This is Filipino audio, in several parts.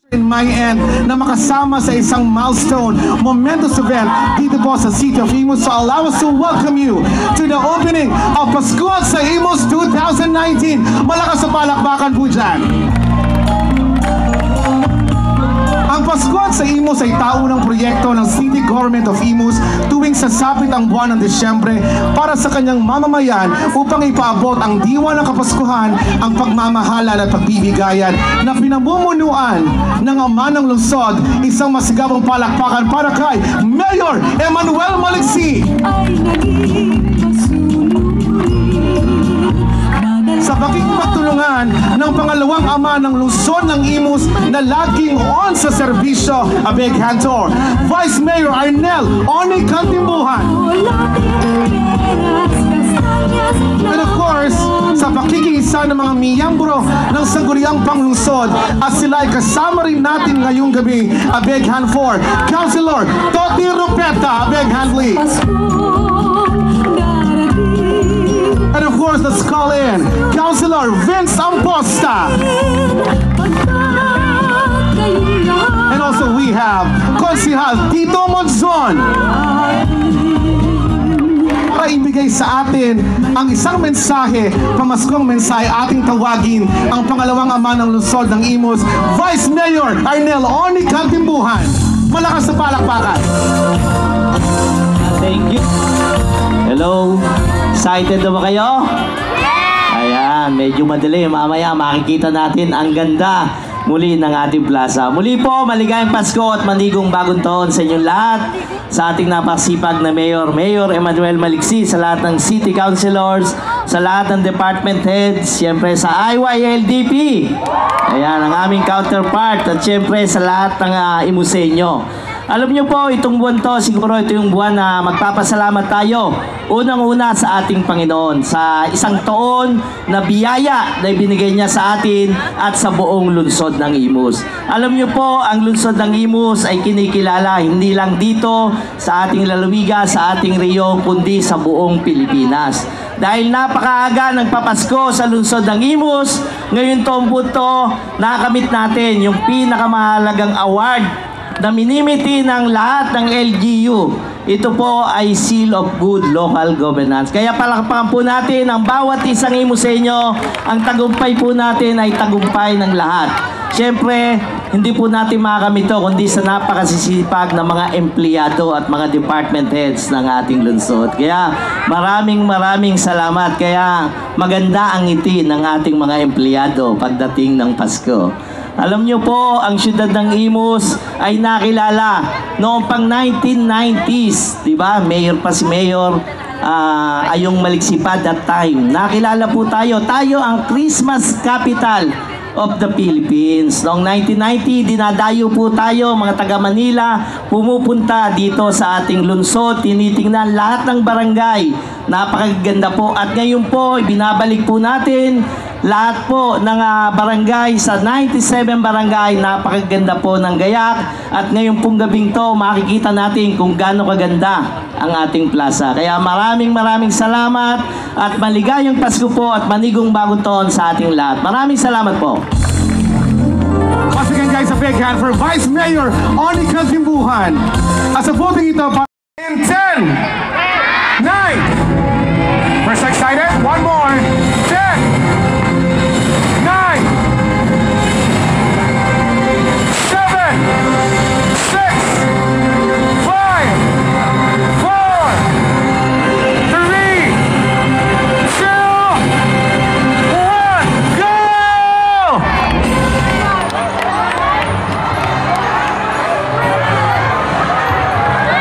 in my end na makasama sa isang milestone, momentous event dito po sa City of Imus. So allow us to welcome you to the opening of Paskuhan sa Imus 2019. Malakas sa palakpakan po dyan. Ang Paskuhan sa Imus ay taunang proyekto ng City Government of Imus tuwing sasapit ang buwan ng Disyembre para sa kanyang mamamayan upang ipaabot ang diwa ng Kapaskuhan, ang pagmamahalan at pagbibigayan na pinamumunuan ng ama ng lungsod. Isang masigabong palakpakan para kay Mayor Emmanuel Maliksi. Sa pakikipagtulungan ng pangalawang ama ng lungsod ng Imus na laging on sa serbisyo, a big hand to Vice Mayor Arnel Oni Cantimbuhan. And of course, sa pakikiisa ng mga miyembro ng Sangguniang Panglungsod at sila ay kasama rin natin ngayong gabi, a big hand for Councilor Toti Rupeta, a big hand please. And of course, let's call in Councilor Vince Amposta. And also we have Konsihal Tito Monzon. Para ibigay sa atin ang isang mensahe, pamaskong mensahe, ating tawagin ang pangalawang ama ng lungsod ng Imus, Vice Mayor Arnel Oni Cantimbuhan. Malakas sa palakpakan. Thank you. Hello. Excited na ba kayo? Ayan, medyo madali. Mamaya makikita natin ang ganda muli ng ating plaza. Muli po, maligayang Pasko at manigong bagong taon sa inyong lahat. Sa ating napakasipag na Mayor Emmanuel Maliksi, sa lahat ng City Councilors, sa lahat ng Department Heads, siyempre sa IYLDP. Ayan, ang aming counterpart. At siyempre sa lahat ng Imusenyo. Alam niyo po, itong buwan to, siguro ito yung buwan na magpapasalamat tayo. Unang-una sa ating Panginoon, sa isang taon na biyaya na ibinigay niya sa atin at sa buong lungsod ng Imus. Alam niyo po, ang lungsod ng Imus ay kinikilala hindi lang dito sa ating lalawigan, sa ating rehiyon, kundi sa buong Pilipinas. Dahil napakaaga nagpapasko sa lungsod ng Imus, ngayon taon po ito, nakakamit natin yung pinakamahalagang award na minimiti ng lahat ng LGU. Ito po ay Seal of Good Local Governance. Kaya palakpakan po natin ang bawat isang Imusenyo. Ang tagumpay po natin ay tagumpay ng lahat. Siyempre, hindi po natin makakamit ito kundi sa napakasisipag ng mga empleyado at mga department heads ng ating lungsod. Kaya maraming salamat. Kaya maganda ang ngiti ng ating mga empleyado pagdating ng Pasko. Alam niyo po, ang syudad ng Imus ay nakilala noong pang 1990s, di ba? Mayor pa si Mayor Ayong Maliksi pa that time. Nakilala po tayo. Tayo ang Christmas capital of the Philippines. Noong 1990, dinadayo po tayo, mga taga Manila, pumupunta dito sa ating lungsod, tinitingnan lahat ng barangay. Napakaganda po. At ngayon po, binabalik po natin lahat po ng barangay sa 97 barangay. Napakaganda po ng gayak. At ngayon pong gabing to, makikita natin kung gaano kaganda ang ating plaza. Kaya maraming salamat at maligayang Pasko po at manigong bagong taon sa ating lahat. Maraming salamat po. Once again guys, a big hand for Vice Mayor Oni Cantimbuhan. As a voting ito in 10, 9, we're so excited, one more, 10,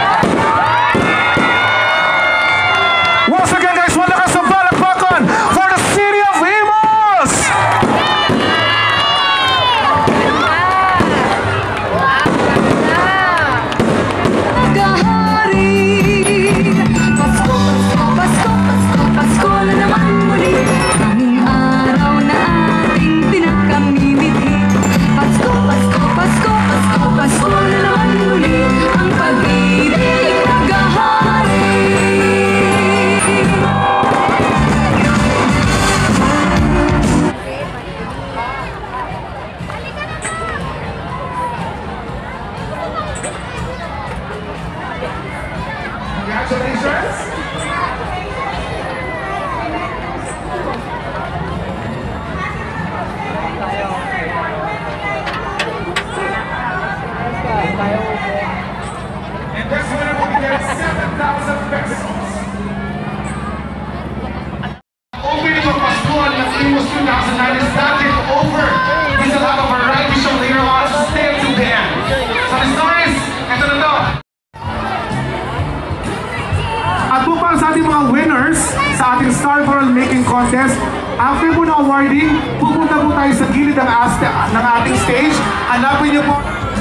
9, 8, 7, 5, 4, 3, 2, 1, go! Once again guys, malakas ang palakpakan for the contest. After po na awarding, pupunta po tayo sa gilid ng ating stage. Hanapin niyo po.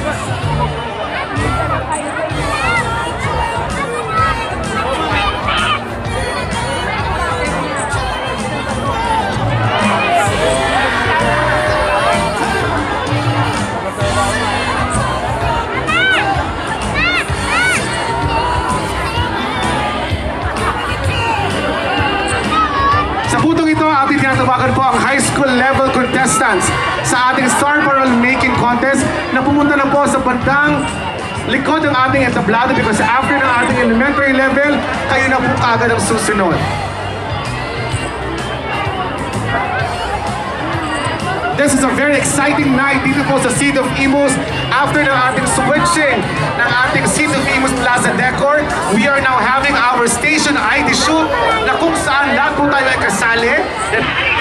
Sa putong ito, ating tinatawagan po ang high school level contestants sa ating Star Parol Making Contest na pumunta na po sa bandang likod ng ating entablado because after ng ating elementary level, kayo na po kagad ang susunod. This is a very exciting night dito po sa City of Imus. After ng ating switching ng ating City of Imus Plaza decor, we are now having our station ID shoot na kung saan lahat po tayo ay kasali.